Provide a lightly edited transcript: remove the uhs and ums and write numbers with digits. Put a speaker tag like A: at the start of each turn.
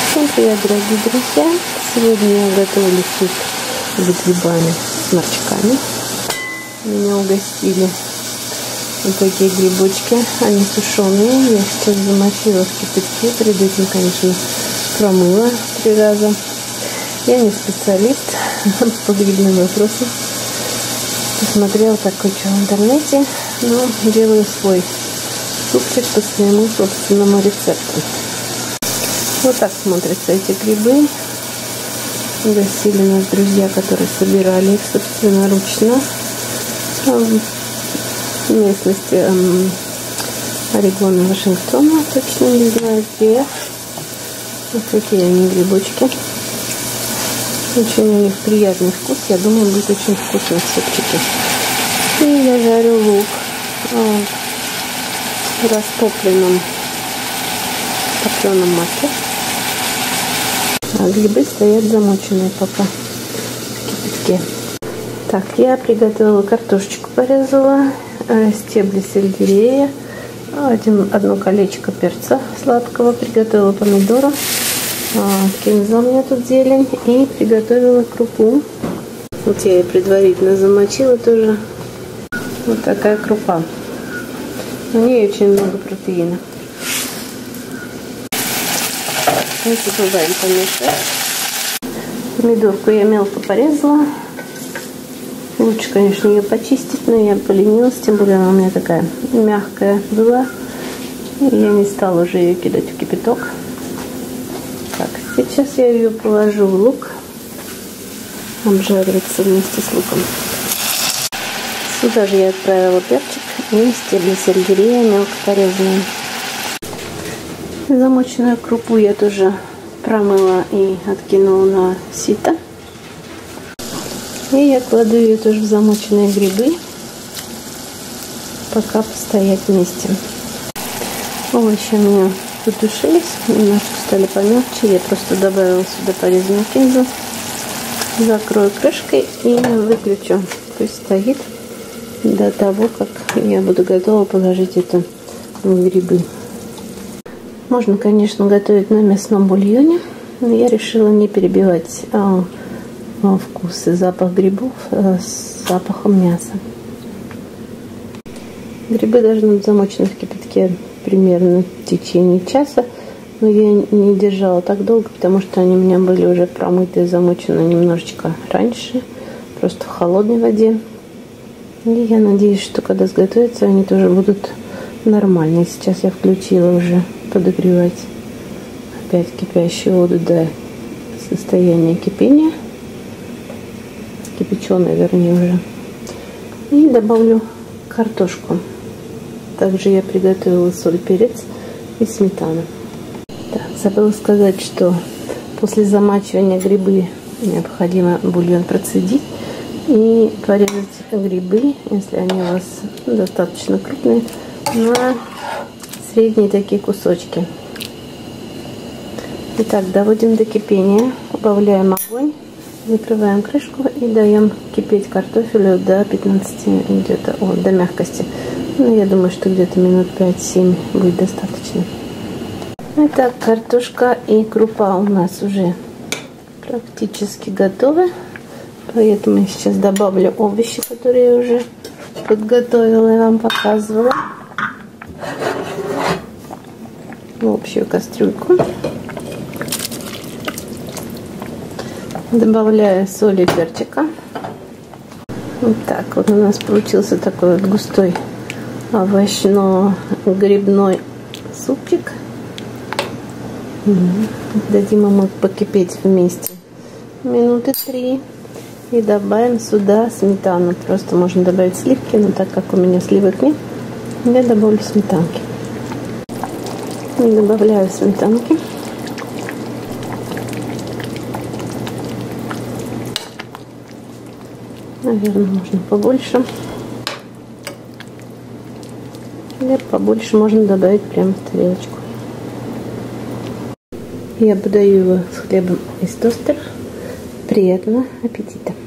A: Всем привет, дорогие друзья! Сегодня я готовлю суп с грибами, с морчками. Меня угостили вот такие грибочки, они сушеные. Я сейчас замочила в кипятке, перед этим, конечно, промыла 3 раза. Я не специалист по грибным вопросам. Посмотрела такое что в интернете, но делаю свой супчик по своему собственному рецепту. Вот так смотрятся эти грибы. Угостили нас друзья, которые собирали их собственноручно в местности Орегона, Вашингтона. Точно не знаю где. Вот такие они грибочки. Очень у них приятный вкус. Я думаю, будет очень вкусный супчики. И я жарю лук в растопленном топленом масле. А грибы стоят замоченные пока в кипятке. Так, я приготовила картошечку, порезала, стебли сельдерея, одно колечко перца сладкого, приготовила помидоры, кинза у меня тут зелень, и приготовила крупу. Вот я ее предварительно замочила тоже. Вот такая крупа. В ней очень много протеина. Не забываем помешать. Помидорку я мелко порезала. Лучше, конечно, ее почистить, но я поленилась, тем более она у меня такая мягкая была. И я не стала уже ее кидать в кипяток. Так, сейчас я ее положу в лук. Обжаривается вместе с луком. Сюда же я отправила перчик и стебли сельдерея мелко порезанные. Замоченную крупу я тоже промыла и откинула на сито. И я кладу ее тоже в замоченные грибы, пока постоять вместе. Овощи у меня потушились, немножко стали помягче. Я просто добавила сюда порезанную кинзу. Закрою крышкой и выключу. Пусть стоит до того, как я буду готова положить это в грибы. Можно, конечно, готовить на мясном бульоне, но я решила не перебивать вкус и запах грибов с запахом мяса. Грибы должны быть замочены в кипятке примерно в течение часа, но я не держала так долго, потому что они у меня были уже промыты и замочены немножечко раньше, просто в холодной воде. И я надеюсь, что когда сготовятся, они тоже будут нормальные. Сейчас я включила уже подогревать опять кипящую воду до состояния кипения, кипяченой, вернее, уже, и добавлю картошку. Также я приготовила соль, перец и сметану. Так, забыла сказать, что после замачивания грибы необходимо бульон процедить и порезать грибы, если они у вас достаточно крупные, на средние такие кусочки. Итак, доводим до кипения, убавляем огонь, закрываем крышку и даем кипеть картофелю до 15, где-то до мягкости. Ну, я думаю, что где-то минут 5-7 будет достаточно. Итак, картошка и крупа у нас уже практически готовы. Поэтому я сейчас добавлю овощи, которые я уже подготовила и вам показывала, в общую кастрюльку. Добавляю соль и перчика. Вот так вот у нас получился такой вот густой овощно-грибной супчик. Дадим ему покипеть вместе минуты 3. И добавим сюда сметану. Просто можно добавить сливки, но так как у меня сливок нет, я добавлю сметанки. И добавляю сметанки. Наверное, можно побольше. Или побольше можно добавить прямо в тарелочку. Я подаю его с хлебом из тостера. Приятного аппетита!